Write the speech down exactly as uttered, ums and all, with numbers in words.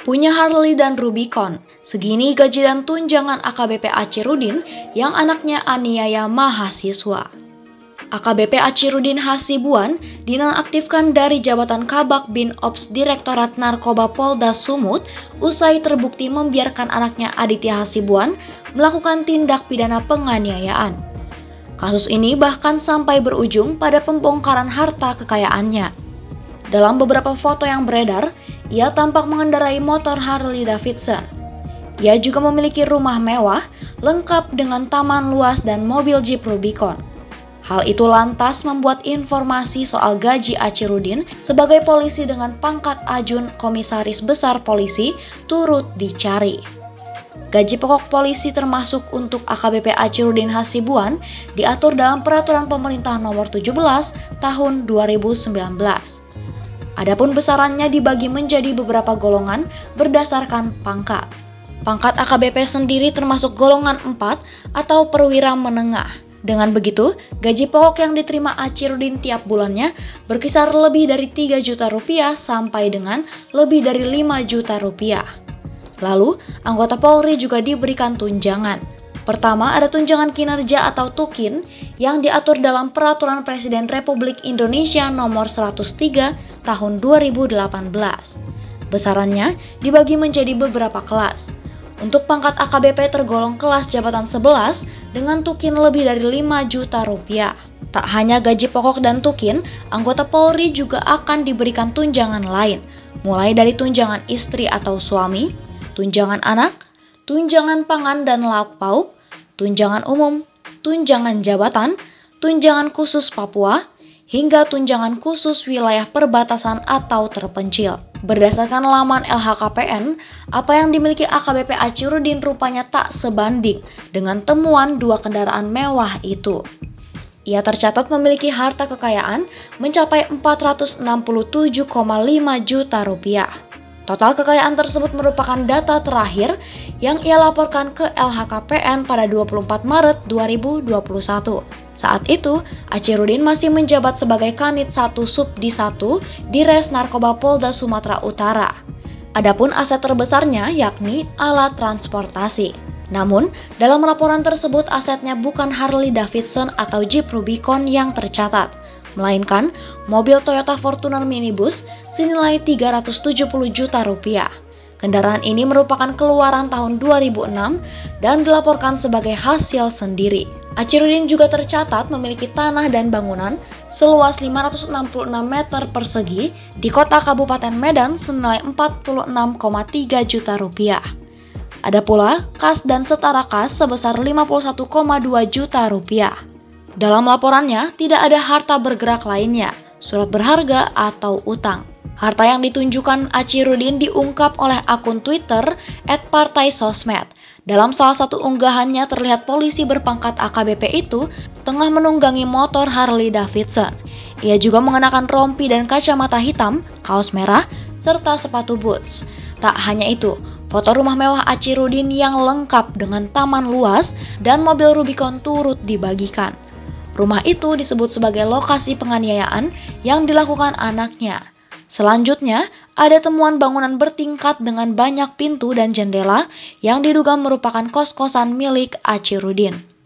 Punya Harley dan Rubicon, segini gaji dan tunjangan A K B P Achirudin yang anaknya aniaya mahasiswa. A K B P Achirudin Hasibuan dinonaktifkan dari jabatan Kabak Bin Ops Direktorat Narkoba Polda Sumut usai terbukti membiarkan anaknya Aditya Hasibuan melakukan tindak pidana penganiayaan. Kasus ini bahkan sampai berujung pada pembongkaran harta kekayaannya. Dalam beberapa foto yang beredar, ia tampak mengendarai motor Harley Davidson. Ia juga memiliki rumah mewah, lengkap dengan taman luas dan mobil Jeep Rubicon. Hal itu lantas membuat informasi soal gaji Achirudin sebagai polisi dengan pangkat Ajun Komisaris Besar Polisi turut dicari. Gaji pokok polisi termasuk untuk A K B P Achirudin Hasibuan diatur dalam Peraturan Pemerintah Nomor tujuh belas Tahun dua ribu sembilan belas. Adapun besarannya dibagi menjadi beberapa golongan berdasarkan pangkat. Pangkat A K B P sendiri termasuk golongan empat atau perwira menengah. Dengan begitu, gaji pokok yang diterima Achirudin tiap bulannya berkisar lebih dari tiga juta rupiah sampai dengan lebih dari lima juta rupiah. Lalu, anggota Polri juga diberikan tunjangan. Pertama, ada tunjangan kinerja atau tukin yang diatur dalam Peraturan Presiden Republik Indonesia Nomor seratus tiga Tahun dua ribu delapan belas. Besarannya dibagi menjadi beberapa kelas. Untuk pangkat A K B P tergolong kelas jabatan sebelas dengan tukin lebih dari lima juta rupiah. Tak hanya gaji pokok dan tukin, anggota Polri juga akan diberikan tunjangan lain, mulai dari tunjangan istri atau suami, tunjangan anak, tunjangan pangan dan lauk pauk, tunjangan umum, tunjangan jabatan, tunjangan khusus Papua, hingga tunjangan khusus wilayah perbatasan atau terpencil. Berdasarkan laman L H K P N, apa yang dimiliki A K B P Achirudin rupanya tak sebanding dengan temuan dua kendaraan mewah itu. Ia tercatat memiliki harta kekayaan mencapai empat ratus enam puluh tujuh koma lima juta rupiah. Total kekayaan tersebut merupakan data terakhir yang ia laporkan ke L H K P N pada dua puluh empat Maret dua ribu dua puluh satu. Saat itu, Achirudin masih menjabat sebagai Kanit satu Subdi satu di Res Narkoba Polda Sumatera Utara. Adapun aset terbesarnya yakni alat transportasi. Namun, dalam laporan tersebut asetnya bukan Harley Davidson atau Jeep Rubicon yang tercatat, melainkan mobil Toyota Fortuner minibus senilai tiga ratus tujuh puluh juta rupiah. Kendaraan ini merupakan keluaran tahun dua ribu enam dan dilaporkan sebagai hasil sendiri. Achirudin juga tercatat memiliki tanah dan bangunan seluas lima ratus enam puluh enam meter persegi di kota Kabupaten Medan senilai empat puluh enam koma tiga juta rupiah. Ada pula kas dan setara kas sebesar lima puluh satu koma dua juta rupiah. Dalam laporannya, tidak ada harta bergerak lainnya, surat berharga atau utang. Harta yang ditunjukkan Achirudin diungkap oleh akun Twitter et partai sosmed. Dalam salah satu unggahannya terlihat polisi berpangkat A K B P itu tengah menunggangi motor Harley Davidson. Ia juga mengenakan rompi dan kacamata hitam, kaos merah, serta sepatu boots. Tak hanya itu, foto rumah mewah Achirudin yang lengkap dengan taman luas dan mobil Rubicon turut dibagikan. Rumah itu disebut sebagai lokasi penganiayaan yang dilakukan anaknya. Selanjutnya, ada temuan bangunan bertingkat dengan banyak pintu dan jendela yang diduga merupakan kos-kosan milik Achirudin.